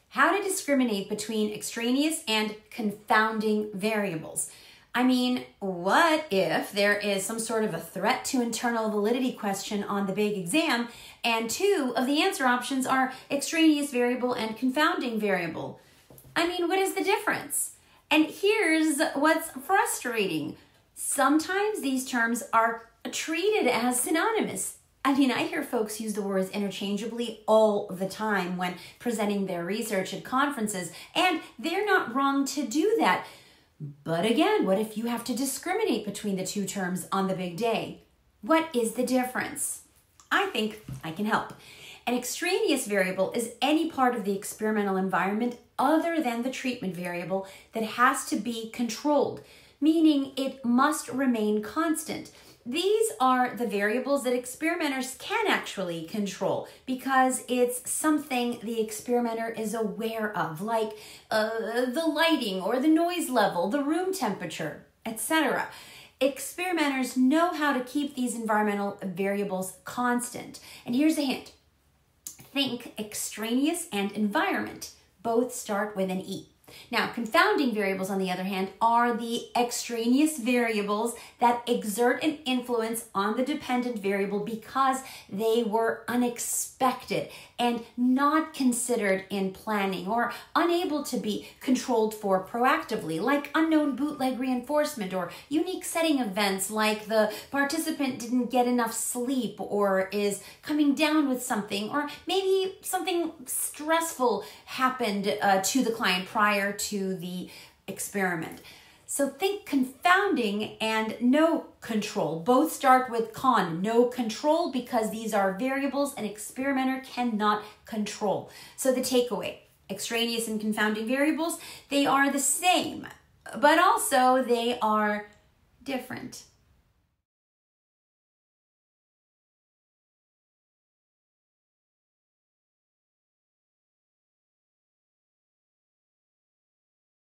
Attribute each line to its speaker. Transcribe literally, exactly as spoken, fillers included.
Speaker 1: how to discriminate between extraneous and confounding variables. I mean, what if there is some sort of a threat to internal validity question on the big exam, and two of the answer options are extraneous variable and confounding variable? I mean, what is the difference? And here's what's frustrating. Sometimes these terms are treated as synonymous. I mean, I hear folks use the words interchangeably all the time when presenting their research at conferences, and they're not wrong to do that. But again, what if you have to discriminate between the two terms on the big day? What is the difference? I think I can help. An extraneous variable is any part of the experimental environment other than the treatment variable that has to be controlled, meaning it must remain constant. These are the variables that experimenters can actually control because it's something the experimenter is aware of, like uh, the lighting or the noise level, the room temperature, et cetera. Experimenters know how to keep these environmental variables constant. And here's a hint. Think extraneous and environment. Both start with an E. Now, confounding variables, on the other hand, are the extraneous variables that exert an influence on the dependent variable because they were unexpected and not considered in planning or unable to be controlled for proactively, like unknown bootleg reinforcement or unique setting events like the participant didn't get enough sleep or is coming down with something, or maybe something stressful happened uh, to the client prior to the experiment. So think confounding and no control. Both start with con, no control, because these are variables an experimenter cannot control. So the takeaway, extraneous and confounding variables, they are the same, but also they are different.